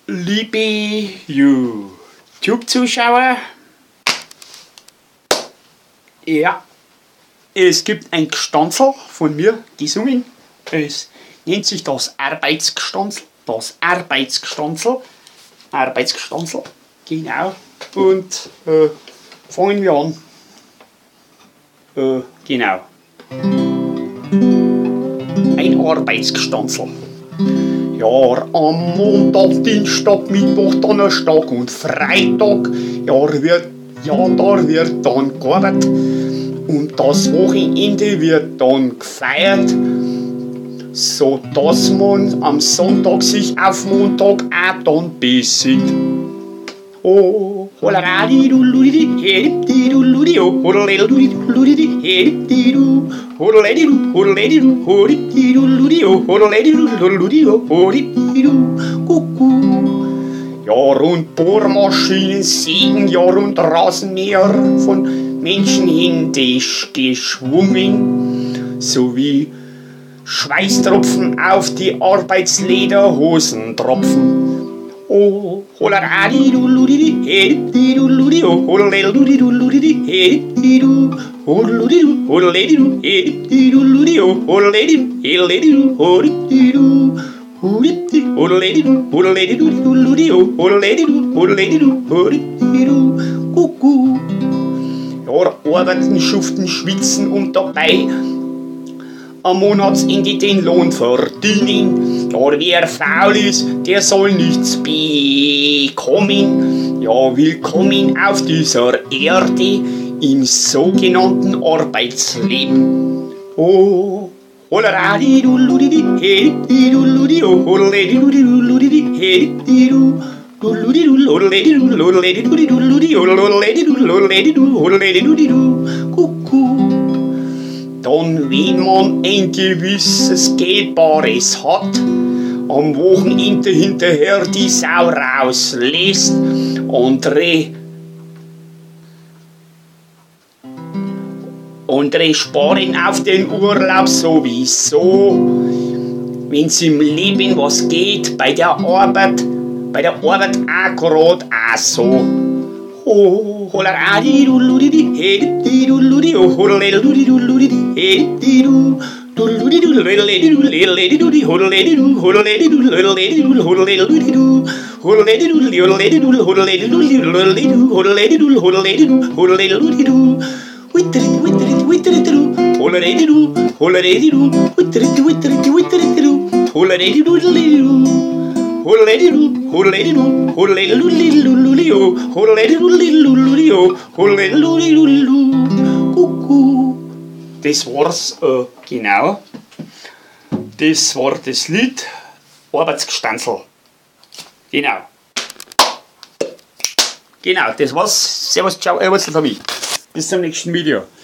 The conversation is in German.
Liebe YouTube-Zuschauer, ja, es gibt ein Gstanzl von mir gesungen. Es nennt sich das Arbeitsgstanzl. Das Arbeitsgstanzl. Arbeitsgstanzl, genau. Und fangen wir an. Genau. Ein Arbeitsgstanzl. Ja, am Montag, Dienstag, Mittwoch, Donnerstag und Freitag, da wird dann gearbeitet und das Wochenende wird dann gefeiert, so dass man am Sonntag sich auf Montag auch dann besinnt. Oh, holaradi du ludi hedi du ludi oh holaradi du ludi hedi du holaradi du hedi du ludi oh holaradi du ludi oh hedi du kuku. Ja, und Bohrmaschinen, Sägen, ja, und Rasenmäher von Menschenhänden geschwungen, sowie Schweißtropfen auf die Arbeitslederhosen tropfen. Oh, holaradi du ludi hedi du ludi oh holaradi du ludi hedi du holaradi du hedi du ludi oh holaradi du hedi du Kuckuck. Ja, arbeiten, schuften, schwitzen und dabei am Monatsende den Lohn verdienen. Ja, wer faul ist, der soll nichts bekommen. Ja, willkommen auf dieser Erde im sogenannten Arbeitsleben. Oh, holaradi du ludi hedi du ludi oh holaradi du ludi hedi du ludi du holaradi du ludi du ludi oh holaradi du kuckuck. Dann, wenn man ein gewisses Geldbares hat, am Wochenende hinterher die Sau rauslässt, andere sparen auf den Urlaub sowieso. Wenn's im Leben was geht, bei der Arbeit auch grad auch so. Oh, holaradi du ludi hedi du ludi oh holaradi du ludi hedi du ludi du holaradi du holaradi du holaradi du holaradi du holaradi du holaradi du holaradi du holaradi du holaradi du holaradi du holaradi du holaradi du holaradi du Das war's, genau. Das war das Lied Arbeitsgstanzl. Genau. Genau, das war's. Servus, ciao, Wurzel für mich. Bis zum nächsten Video.